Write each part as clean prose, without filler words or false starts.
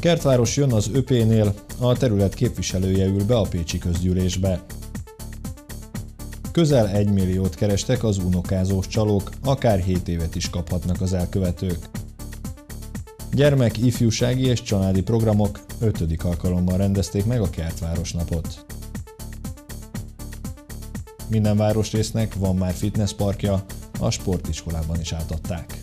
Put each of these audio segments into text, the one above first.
Kertváros jön az ÖP-nél, a terület képviselője ül be a pécsi közgyűlésbe. Közel 1 milliót kerestek az unokázós csalók, akár 7 évet is kaphatnak az elkövetők. Gyermek, ifjúsági és családi programok 5. alkalommal rendezték meg a Kertváros napot. Minden városrésznek van már fitnessparkja, a sportiskolában is átadták.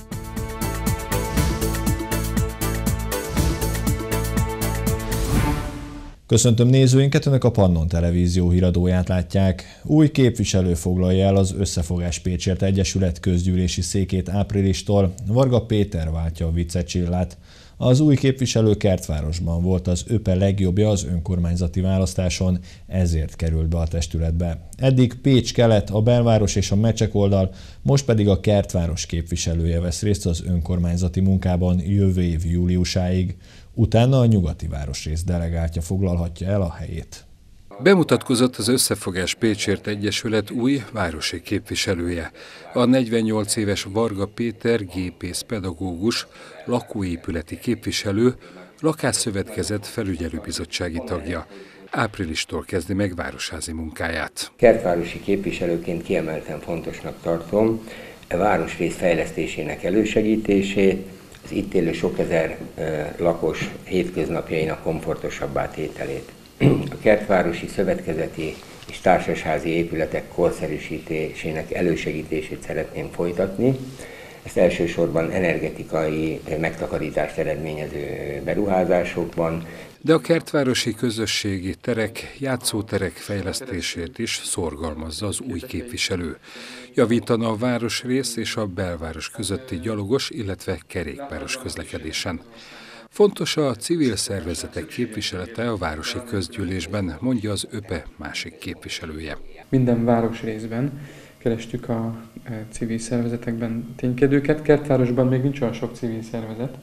Köszöntöm nézőinket, Önök a Pannon Televízió híradóját látják. Új képviselő foglalja el az Összefogás Pécsért Egyesület közgyűlési székét áprilistól. Varga Péter váltja a Vicce Csillát. Az új képviselő Kertvárosban volt az ÖPE legjobbja az önkormányzati választáson, ezért került be a testületbe. Eddig Pécs-Kelet, a belváros és a Mecsekoldal, most pedig a Kertváros képviselője vesz részt az önkormányzati munkában jövő év júliusáig. Utána a nyugati városrész delegáltja foglalhatja el a helyét. Bemutatkozott az Összefogás Pécsért Egyesület új városi képviselője. A 48 éves Varga Péter gépészpedagógus, lakóépületi képviselő, lakásszövetkezet felügyelőbizottsági tagja. Áprilistól kezdi meg városházi munkáját. Kertvárosi képviselőként kiemelten fontosnak tartom a városrész fejlesztésének elősegítését, az itt élő sok ezer lakos hétköznapjainak komfortosabbá tételét. A kertvárosi szövetkezeti és társasházi épületek korszerűsítésének elősegítését szeretném folytatni. Ezt elsősorban energetikai megtakarítást eredményező beruházásokban. De a kertvárosi közösségi terek, játszóterek fejlesztését is szorgalmazza az új képviselő. Javítana a városrész és a belváros közötti gyalogos, illetve kerékpáros közlekedésen. Fontos a civil szervezetek képviselete a városi közgyűlésben, mondja az ÖPE másik képviselője. Minden városrészben kerestük a civil szervezetekben ténykedőket. Kertvárosban még nincs olyan sok civil szervezet,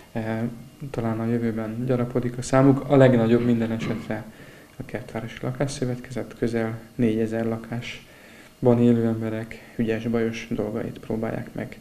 talán a jövőben gyarapodik a számuk. A legnagyobb minden esetre a Kertvárosi Lakásszövetkezet, közel 4000 lakásban élő emberek ügyes-bajos dolgait próbálják meg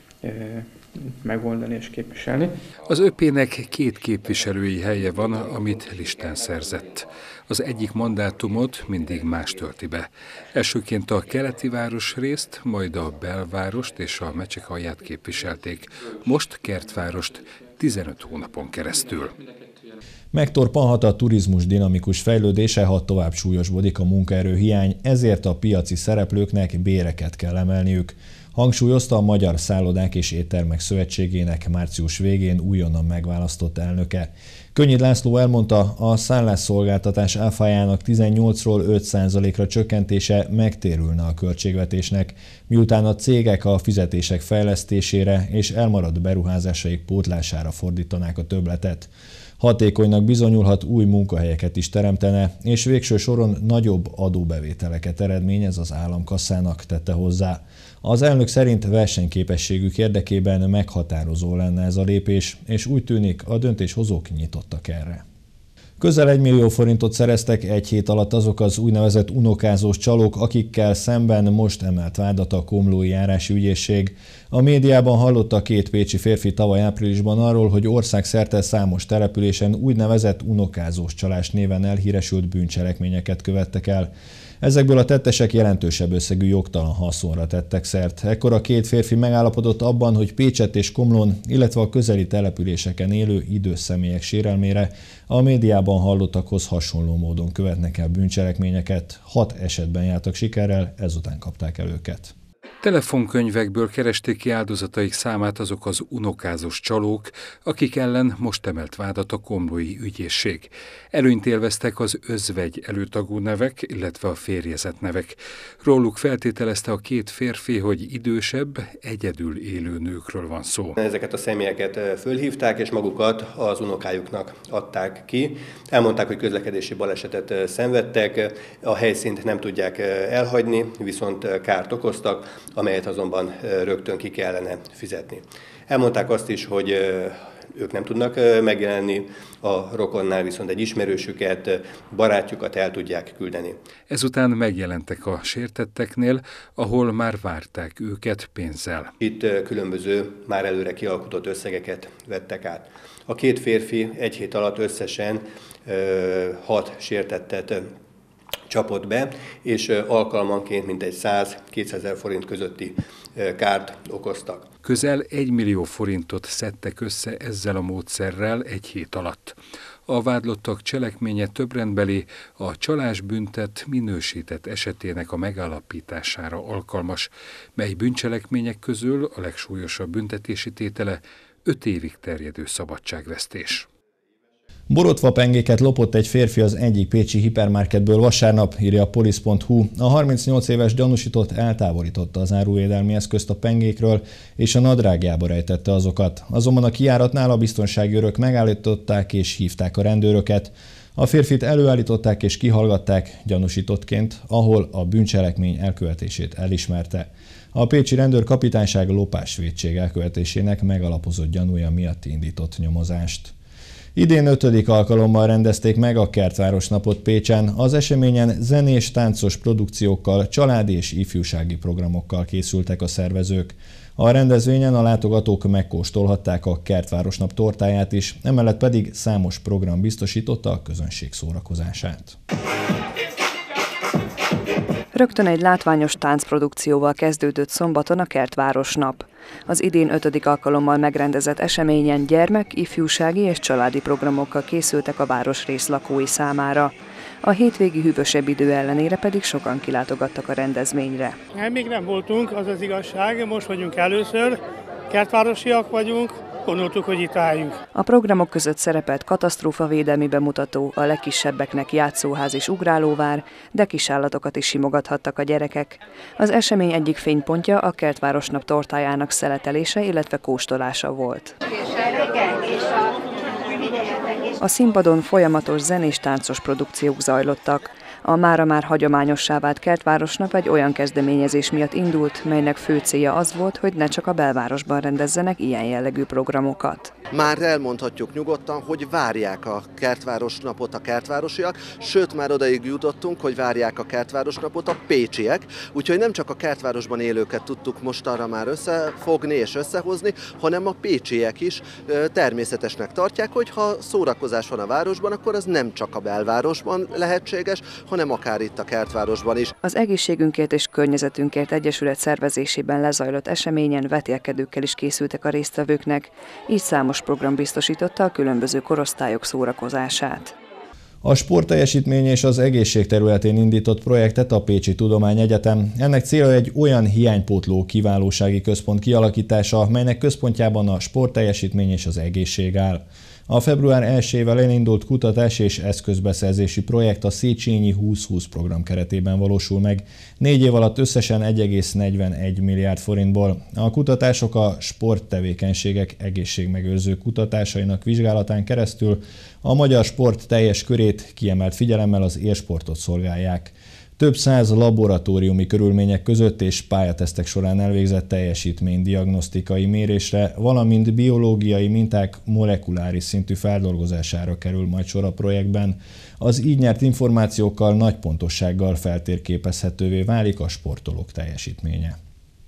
megoldani és képviselni. Az ÖP-nek 2 képviselői helye van, amit listán szerzett. Az egyik mandátumot mindig más tölti be. Elsőként a keleti városrészt, majd a belvárost és a Mecsekhaját képviselték. Most Kertvárost 15 hónapon keresztül. Megtorpanhat a turizmus dinamikus fejlődése, ha tovább súlyosbodik a munkaerőhiány, ezért a piaci szereplőknek béreket kell emelniük, hangsúlyozta a Magyar Szállodák és Éttermek Szövetségének március végén újonnan megválasztott elnöke. Könnyid László elmondta, a szállásszolgáltatás áfájának 18-ról 5%-ra csökkentése megtérülne a költségvetésnek, miután a cégek a fizetések fejlesztésére és elmaradt beruházásaik pótlására fordítanák a többletet. Hatékonynak bizonyulhat, új munkahelyeket is teremtene, és végső soron nagyobb adóbevételeket eredményez az államkasszának, tette hozzá. Az elnök szerint versenyképességük érdekében meghatározó lenne ez a lépés, és úgy tűnik, a döntéshozók nyitottak erre. Közel 1 millió forintot szereztek egy hét alatt azok az úgynevezett unokázós csalók, akikkel szemben most emelt vádat a Komlói Járási Ügyészség. A médiában hallotta 2 pécsi férfi tavaly áprilisban arról, hogy országszerte számos településen úgynevezett unokázós csalás néven elhíresült bűncselekményeket követtek el. Ezekből a tettesek jelentősebb összegű jogtalan haszonra tettek szert. Ekkor a 2 férfi megállapodott abban, hogy Pécsett és Komlón, illetve a közeli településeken élő idős személyek sérelmére a médiában hallottakhoz hasonló módon követnek el bűncselekményeket. 6 esetben jártak sikerrel, ezután kapták el őket. Telefonkönyvekből keresték ki áldozataik számát azok az unokázós csalók, akik ellen most emelt vádat a komlói ügyészség. Előnyt élveztek az özvegy előtagú nevek, illetve a férjezett nevek. Róluk feltételezte a 2 férfi, hogy idősebb, egyedül élő nőkről van szó. Ezeket a személyeket fölhívták, és magukat az unokájuknak adták ki. Elmondták, hogy közlekedési balesetet szenvedtek, a helyszínt nem tudják elhagyni, viszont kárt okoztak, amelyet azonban rögtön ki kellene fizetni. Elmondták azt is, hogy ők nem tudnak megjelenni, a rokonnál viszont egy ismerősüket, barátjukat el tudják küldeni. Ezután megjelentek a sértetteknél, ahol már várták őket pénzzel. Itt különböző, már előre kialkotott összegeket vettek át. A két férfi egy hét alatt összesen 6 sértettet csapott be, és alkalmanként mintegy 100-200 ezer forint közötti kárt okoztak. Közel 1 millió forintot szedtek össze ezzel a módszerrel egy hét alatt. A vádlottak cselekménye többrendbeli, a csalásbüntet minősített esetének a megállapítására alkalmas, mely bűncselekmények közül a legsúlyosabb büntetési tétele 5 évig terjedő szabadságvesztés. Borotva pengéket lopott egy férfi az egyik pécsi hipermarketből vasárnap, írja a polisz.hu. A 38 éves gyanúsított eltávolította az áruvédelmi eszközt a pengékről, és a nadrágjába rejtette azokat. Azonban a kijáratnál a biztonsági őrök megállították és hívták a rendőröket. A férfit előállították és kihallgatták gyanúsítottként, ahol a bűncselekmény elkövetését elismerte. A pécsi rendőrkapitányság lopásvétség elkövetésének megalapozott gyanúja miatt indított nyomozást. Idén 5. alkalommal rendezték meg a Kertváros napot Pécsen. Az eseményen zenés, táncos produkciókkal, családi és ifjúsági programokkal készültek a szervezők. A rendezvényen a látogatók megkóstolhatták a Kertváros nap tortáját is, emellett pedig számos program biztosította a közönség szórakozását. Rögtön egy látványos táncprodukcióval kezdődött szombaton a Kertváros nap. Az idén 5. alkalommal megrendezett eseményen gyermek, ifjúsági és családi programokkal készültek a városrész lakói számára. A hétvégi hűvösebb idő ellenére pedig sokan kilátogattak a rendezvényre. Még nem voltunk, az az igazság, most vagyunk először, kertvárosiak vagyunk, gondoltuk, hogy itt álljunk. A programok között szerepelt katasztrófavédelmi bemutató, a legkisebbeknek játszóház és ugrálóvár, de kisállatokat is simogathattak a gyerekek. Az esemény egyik fénypontja a Kertvárosnap tortájának szeletelése, illetve kóstolása volt. A színpadon folyamatos zenés táncos produkciók zajlottak. A mára már hagyományossá vált Kertvárosnap egy olyan kezdeményezés miatt indult, melynek fő célja az volt, hogy ne csak a belvárosban rendezzenek ilyen jellegű programokat. Már elmondhatjuk nyugodtan, hogy várják a Kertvárosnapot a kertvárosiak, sőt már odaig jutottunk, hogy várják a Kertvárosnapot a pécsiek, úgyhogy nem csak a Kertvárosban élőket tudtuk mostanra már összefogni és összehozni, hanem a pécsiek is természetesnek tartják, hogy ha szórakozás van a városban, akkor az nem csak a belvárosban lehetséges, hanem akár itt a Kertvárosban is. Az Egészségünkért és Környezetünkért Egyesület szervezésében lezajlott eseményen vetélkedőkkel is készültek a résztvevőknek, így számos program biztosította a különböző korosztályok szórakozását. A sportteljesítmény és az egészség területén indított projektet a Pécsi Tudományegyetem. Ennek célja egy olyan hiánypótló kiválósági központ kialakítása, melynek központjában a sportteljesítmény és az egészség áll. A február 1-ével elindult kutatás és eszközbeszerzési projekt a Széchenyi 2020 program keretében valósul meg. 4 év alatt összesen 1,41 milliárd forintból. A kutatások a sporttevékenységek egészségmegőrző kutatásainak vizsgálatán keresztül a magyar sport teljes körét kiemelt figyelemmel az élsportot szolgálják. Több 100 laboratóriumi körülmények között és pályatesztek során elvégzett teljesítménydiagnosztikai mérésre, valamint biológiai minták molekuláris szintű feldolgozására kerül majd sor a projektben. Az így nyert információkkal nagy pontossággal feltérképezhetővé válik a sportolók teljesítménye.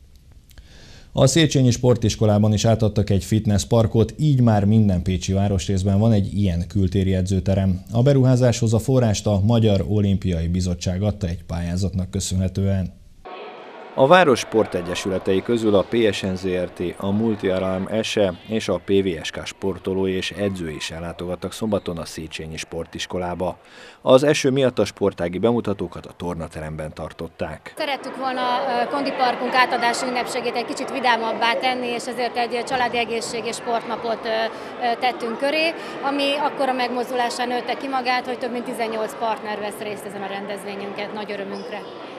A Széchenyi Sportiskolában is átadtak egy fitness parkot, így már minden pécsi városrészben van egy ilyen kültéri edzőterem. A beruházáshoz a forrást a Magyar Olimpiai Bizottság adta egy pályázatnak köszönhetően. A város sportegyesületei közül a PSN Zrt., a Multialarm SE és a PVSK sportolói és edzői is ellátogattak szombaton a Széchenyi Sportiskolába. Az eső miatt a sportági bemutatókat a tornateremben tartották. Szerettük volna a kondiparkunk átadási ünnepségét egy kicsit vidámabbá tenni, és ezért egy családi egészség és sportnapot tettünk köré, ami akkora megmozdulásán nőtte ki magát, hogy több mint 18 partner vesz részt ezen a rendezvényünket, nagy örömünkre.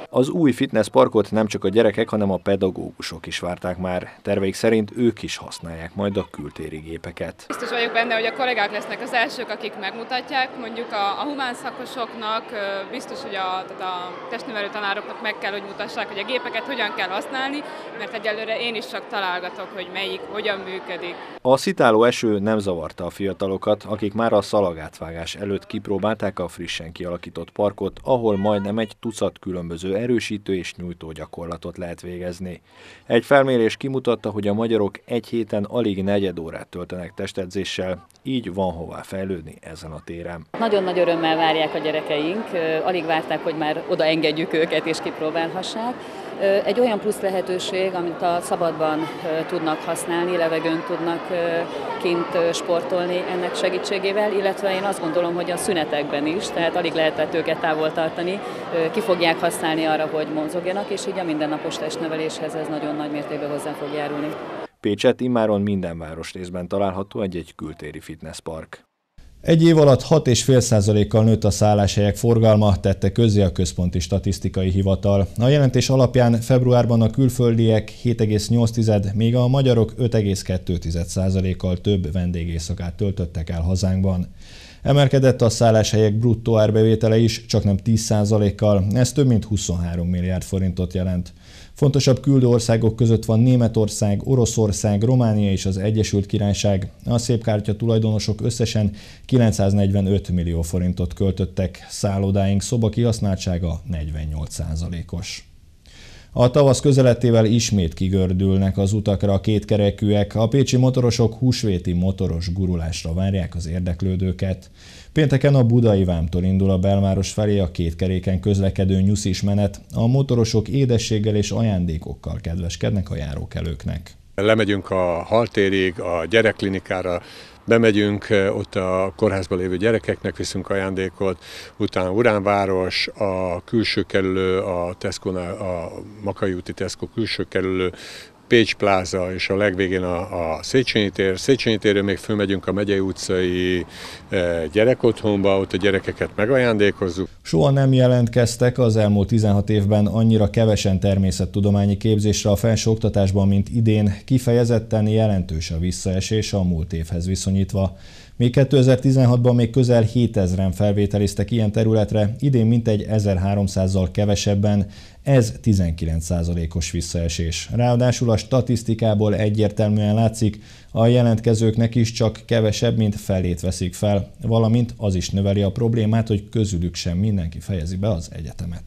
Az új fitnessparkot nem csak a gyerekek, hanem a pedagógusok is várták már. Terveik szerint ők is használják majd a kültéri gépeket. Biztos vagyok benne, hogy a kollégák lesznek az elsők, akik megmutatják, mondjuk a humán szakosoknak, biztos, hogy a testnevelő tanároknak meg kell, hogy mutassák, hogy a gépeket hogyan kell használni, mert egyelőre én is csak találgatok, hogy melyik, hogyan működik. A szitáló eső nem zavarta a fiatalokat, akik már a szalagátvágás előtt kipróbálták a frissen kialakított parkot, ahol majdnem egy tucat különböző erősítő és nyújtó gyakorlatot lehet végezni. Egy felmérés kimutatta, hogy a magyarok egy héten alig negyed órát töltenek testedzéssel, így van hová fejlődni ezen a téren. Nagyon nagy örömmel várják a gyerekeink, alig várták, hogy már odaengedjük őket és kipróbálhassák. Egy olyan plusz lehetőség, amit a szabadban tudnak használni, levegőn tudnak kint sportolni ennek segítségével, illetve én azt gondolom, hogy a szünetekben is, tehát alig lehetett őket távol tartani, ki fogják használni arra, hogy mozogjanak, és így a mindennapos testneveléshez ez nagyon nagy mértékben hozzá fog járulni. Pécsett immáron minden városrészben található egy kültéri fitnesspark. Egy év alatt 6,5%-kal nőtt a szálláshelyek forgalma, tette közzé a Központi Statisztikai Hivatal. A jelentés alapján februárban a külföldiek 7,8, míg a magyarok 5,2%-kal több vendégéjszakát töltöttek el hazánkban. Emelkedett a szálláshelyek bruttó árbevétele is, csaknem 10%-kal, ez több mint 23 milliárd forintot jelent. Fontosabb küldő országok között van Németország, Oroszország, Románia és az Egyesült Királyság. A szépkártya tulajdonosok összesen 945 millió forintot költöttek, szállodáink szobakihasználtsága 48%-os. A tavasz közelettével ismét kigördülnek az utakra a kétkerekűek, a pécsi motorosok húsvéti motoros gurulásra várják az érdeklődőket. Pénteken a budai vámtól indul a belváros felé a kétkeréken közlekedő nyuszis menet, a motorosok édességgel és ajándékokkal kedveskednek a járókelőknek. Lemegyünk a haltérig, a gyerekklinikára, bemegyünk, ott a kórházban lévő gyerekeknek viszünk ajándékot, utána Uránváros, a külső kerülő, a Makai úti Tesco külső kerülő, Pécs pláza és a legvégén a Széchenyi tér. Széchenyi térről még fölmegyünk a Megyei utcai gyerekotthonba, ott a gyerekeket megajándékozzuk. Soha nem jelentkeztek az elmúlt 16 évben annyira kevesen természettudományi képzésre a felsőoktatásban, mint idén, kifejezetten jelentős a visszaesés a múlt évhez viszonyítva. Még 2016-ban még közel 7000-en felvételiztek ilyen területre, idén mintegy 1300-zal kevesebben, ez 19%-os visszaesés. Ráadásul a statisztikából egyértelműen látszik, a jelentkezőknek is csak kevesebb, mint felét veszik fel, valamint az is növeli a problémát, hogy közülük sem mindenki fejezi be az egyetemet.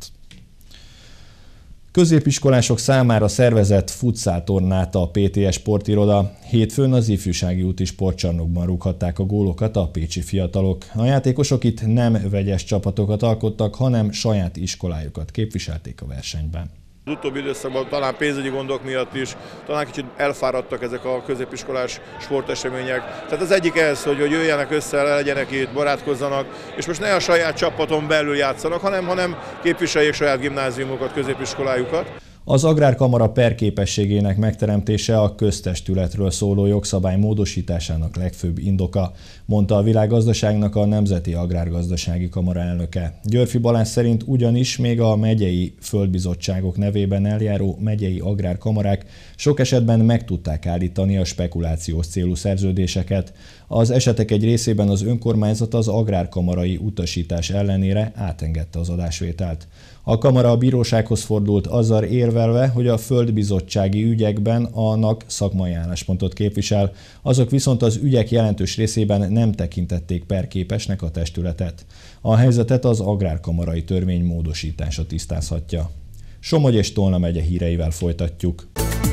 Középiskolások számára szervezett futszáltornát a PTS sportiroda. Hétfőn az Ifjúsági úti sportcsarnokban rúghatták a gólokat a pécsi fiatalok. A játékosok itt nem vegyes csapatokat alkottak, hanem saját iskolájukat képviselték a versenyben. Az utóbbi időszakban talán pénzügyi gondok miatt is, talán kicsit elfáradtak ezek a középiskolás sportesemények. Tehát az egyik ez, hogy jöjjenek össze, legyenek itt, barátkozzanak, és most ne a saját csapaton belül játszanak, hanem képviseljék saját gimnáziumokat, középiskolájukat. Az Agrárkamara perképességének megteremtése a köztestületről szóló jogszabály módosításának legfőbb indoka, mondta a Világgazdaságnak a Nemzeti Agrárgazdasági Kamara elnöke. Györfi Balázs szerint ugyanis még a megyei földbizottságok nevében eljáró megyei agrárkamarák sok esetben meg tudták állítani a spekulációs célú szerződéseket. Az esetek egy részében az önkormányzat az agrárkamarai utasítás ellenére átengedte az adásvételt. A kamara a bírósághoz fordult azzal érvelve, hogy a földbizottsági ügyekben annak szakmai álláspontot képvisel, azok viszont az ügyek jelentős részében nem tekintették perképesnek a testületet. A helyzetet az agrárkamarai törvény módosítása tisztázhatja. Somogy és Tolna megye híreivel folytatjuk.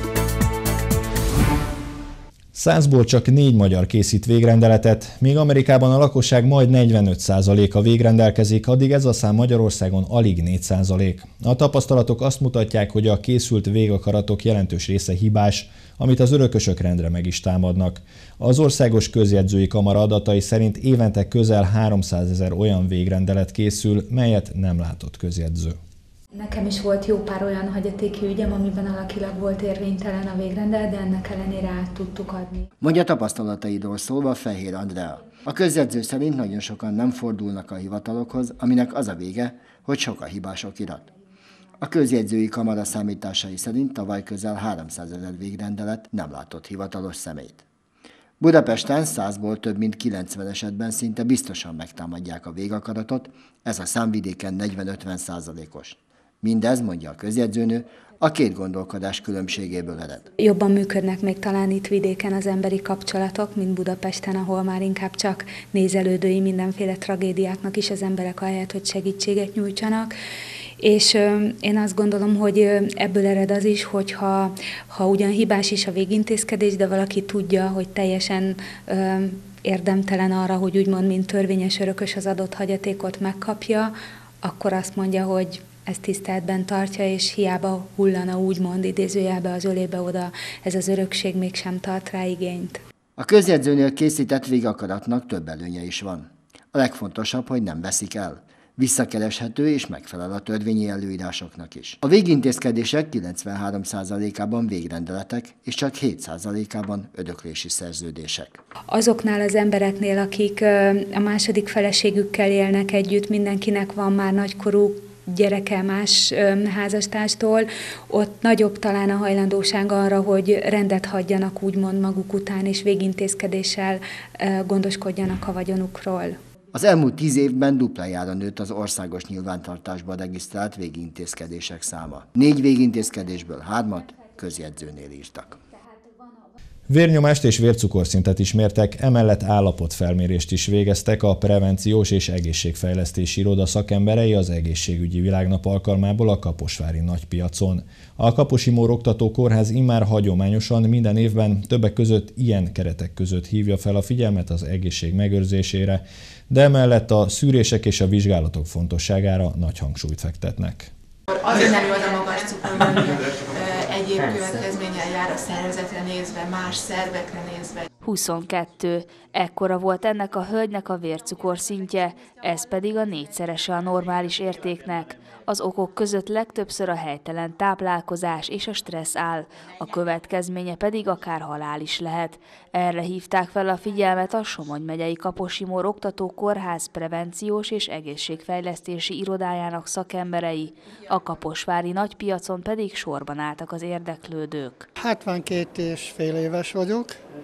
100-ból csak 4 magyar készít végrendeletet, míg Amerikában a lakosság majd 45%-a végrendelkezik, addig ez a szám Magyarországon alig 4%. A tapasztalatok azt mutatják, hogy a készült végakaratok jelentős része hibás, amit az örökösök rendre meg is támadnak. Az Országos Közjegyzői Kamara adatai szerint évente közel 300 000 olyan végrendelet készül, melyet nem látott közjegyző. Nekem is volt jó pár olyan hagyatéki ügyem, amiben alakilag volt érvénytelen a végrendelet, de ennek ellenére át tudtuk adni. Mondja tapasztalataidról szólva Fehér Andrea. A közjegyző szerint nagyon sokan nem fordulnak a hivatalokhoz, aminek az a vége, hogy sok a hibás okirat. A közjegyzői kamara számításai szerint tavaly közel 300 000 végrendelet nem látott hivatalos személyt. Budapesten 100-ból több mint 90 esetben szinte biztosan megtámadják a végakaratot, ez a szám vidéken 40-50%-os. Mindez, mondja a közjegyzőnő, a két gondolkodás különbségéből ered. Jobban működnek még talán itt vidéken az emberi kapcsolatok, mint Budapesten, ahol már inkább csak nézelődői mindenféle tragédiáknak is az emberek ahelyett, hogy segítséget nyújtsanak. És én azt gondolom, hogy ebből ered az is, hogy ha ugyan hibás is a végintézkedés, de valaki tudja, hogy teljesen érdemtelen arra, hogy úgymond mint törvényes örökös az adott hagyatékot megkapja, akkor azt mondja, hogy ezt tiszteletben tartja, és hiába hullana úgymond idézőjelbe az ölébe oda, ez az örökség mégsem tart rá igényt. A közjegyzőnél készített végakaratnak több előnye is van. A legfontosabb, hogy nem veszik el. Visszakereshető és megfelel a törvényi előírásoknak is. A végintézkedések 93%-ában végrendeletek, és csak 7%-ában öröklési szerződések. Azoknál az embereknél, akik a második feleségükkel élnek együtt, mindenkinek van már nagykorú gyereke más házastárstól, ott nagyobb talán a hajlandóság arra, hogy rendet hagyjanak úgymond maguk után, és végintézkedéssel gondoskodjanak a vagyonukról. Az elmúlt 10 évben duplájára nőtt az országos nyilvántartásban regisztrált végintézkedések száma. 4 végintézkedésből 3-at közjegyzőnél írtak. Vérnyomást és vércukorszintet is mértek, emellett állapotfelmérést is végeztek a Prevenciós és Egészségfejlesztési Iroda szakemberei az Egészségügyi Világnap alkalmából a kaposvári nagypiacon. A Kaposi Mór Oktató Kórház immár hagyományosan minden évben többek között ilyen keretek között hívja fel a figyelmet az egészség megőrzésére, de emellett a szűrések és a vizsgálatok fontosságára nagy hangsúlyt fektetnek. Azért nem jó az a magas cukornyomás, egyéb következménnyel jár a szervezetre nézve, más szervekre nézve. 22. Ekkora volt ennek a hölgynek a vércukorszintje, ez pedig a 4-szerese a normális értéknek. Az okok között legtöbbször a helytelen táplálkozás és a stressz áll, a következménye pedig akár halál is lehet. Erre hívták fel a figyelmet a Somogy megyei Kaposi Mór Oktató Kórház Prevenciós és Egészségfejlesztési Irodájának szakemberei. A kaposvári nagypiacon pedig sorban álltak az érdeklődők. 72,5 éves vagyok,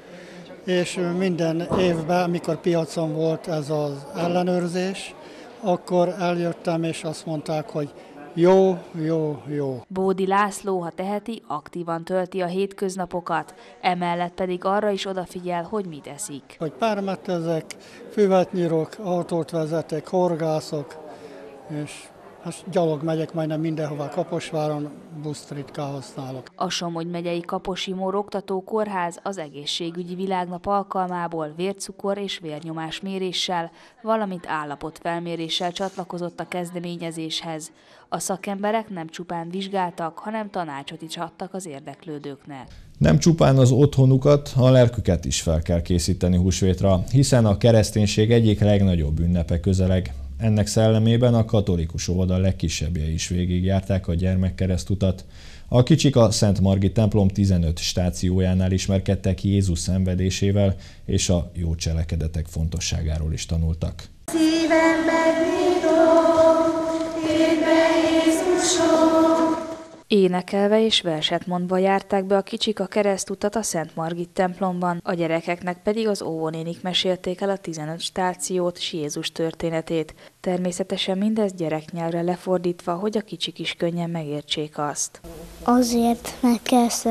és minden évben, amikor piacon volt ez az ellenőrzés, akkor eljöttem, és azt mondták, hogy jó, jó, jó. Bódi László, ha teheti, aktívan tölti a hétköznapokat, emellett pedig arra is odafigyel, hogy mit eszik. Hogy permetezek, füvet nyírok, autót vezetek, horgászok, és gyalog megyek majdnem mindenhová Kaposváron, buszt ritkán használok. A Somogy megyei Kaposi Mór Oktató Kórház az Egészségügyi Világnap alkalmából vércukor és vérnyomás méréssel, valamint állapotfelméréssel csatlakozott a kezdeményezéshez. A szakemberek nem csupán vizsgáltak, hanem tanácsot is adtak az érdeklődőknek. Nem csupán az otthonukat, a lelküket is fel kell készíteni húsvétra, hiszen a kereszténység egyik legnagyobb ünnepe közeleg. Ennek szellemében a katolikus óvoda legkisebbjei is végigjárták a gyermekkeresztutat. A kicsik a Szent Margit templom 15 stációjánál ismerkedtek Jézus szenvedésével, és a jó cselekedetek fontosságáról is tanultak. Szívem megnyitom, tér be Jézusom. Énekelve és verset mondva járták be a kicsik a keresztutat a Szent Margit templomban, a gyerekeknek pedig az óvónénik mesélték el a 15 stációt és Jézus történetét. Természetesen mindez gyereknyelvre lefordítva, hogy a kicsik is könnyen megértsék azt. Azért, mert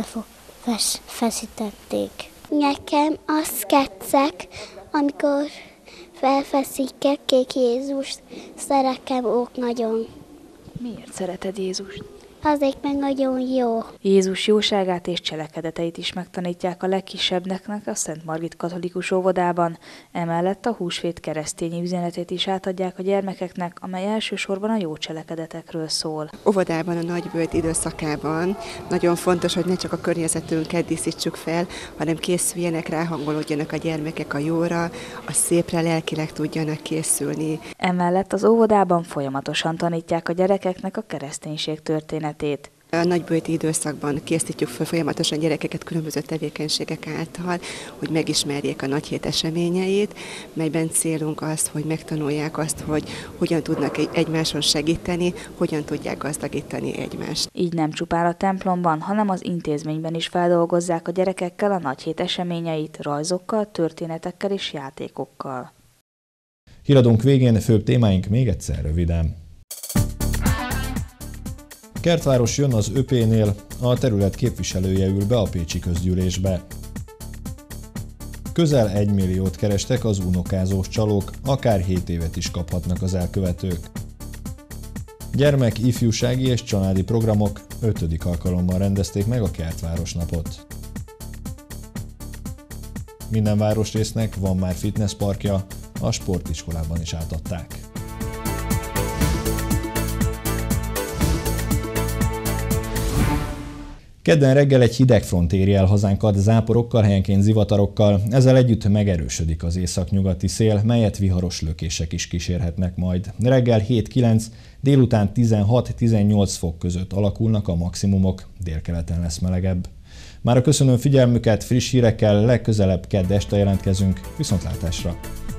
feszítették. Nekem az tetszek, amikor felfeszítették Jézust, szeretem ők nagyon. Miért szereted Jézust? Azért meg nagyon jó. Jézus jóságát és cselekedeteit is megtanítják a legkisebbeknek a Szent Margit katolikus óvodában. Emellett a húsvét keresztényi üzenetét is átadják a gyermekeknek, amely elsősorban a jó cselekedetekről szól. Óvodában a nagyböjt időszakában nagyon fontos, hogy ne csak a környezetünket díszítsük fel, hanem készüljenek, ráhangolódjanak a gyermekek a jóra, a szépre lelkileg tudjanak készülni. Emellett az óvodában folyamatosan tanítják a gyerekeknek a kereszténység történetét. A nagybőti időszakban készítjük fel folyamatosan gyerekeket különböző tevékenységek által, hogy megismerjék a nagyhét eseményeit, melyben célunk az, hogy megtanulják azt, hogy hogyan tudnak egymáson segíteni, hogyan tudják gazdagítani egymást. Így nem csupán a templomban, hanem az intézményben is feldolgozzák a gyerekekkel a nagyhét eseményeit, rajzokkal, történetekkel és játékokkal. Híradónk végén főbb témáink még egyszer röviden. Kertváros jön az ÖP-nél, a terület képviselője ül be a pécsi közgyűlésbe. Közel 1 milliót kerestek az unokázós csalók, akár 7 évet is kaphatnak az elkövetők. Gyermek, ifjúsági és családi programok 5. alkalommal rendezték meg a Kertváros napot. Minden városrésznek van már fitnessparkja, a sportiskolában is átadták. Kedden reggel egy hideg front éri el hazánkat záporokkal, helyenként zivatarokkal, ezzel együtt megerősödik az északnyugati szél, melyet viharos lökések is kísérhetnek majd. Reggel 7-9, délután 16-18 fok között alakulnak a maximumok, délkeleten lesz melegebb. Mára köszönöm figyelmüket, friss hírekkel legközelebb kedd este jelentkezünk, viszontlátásra!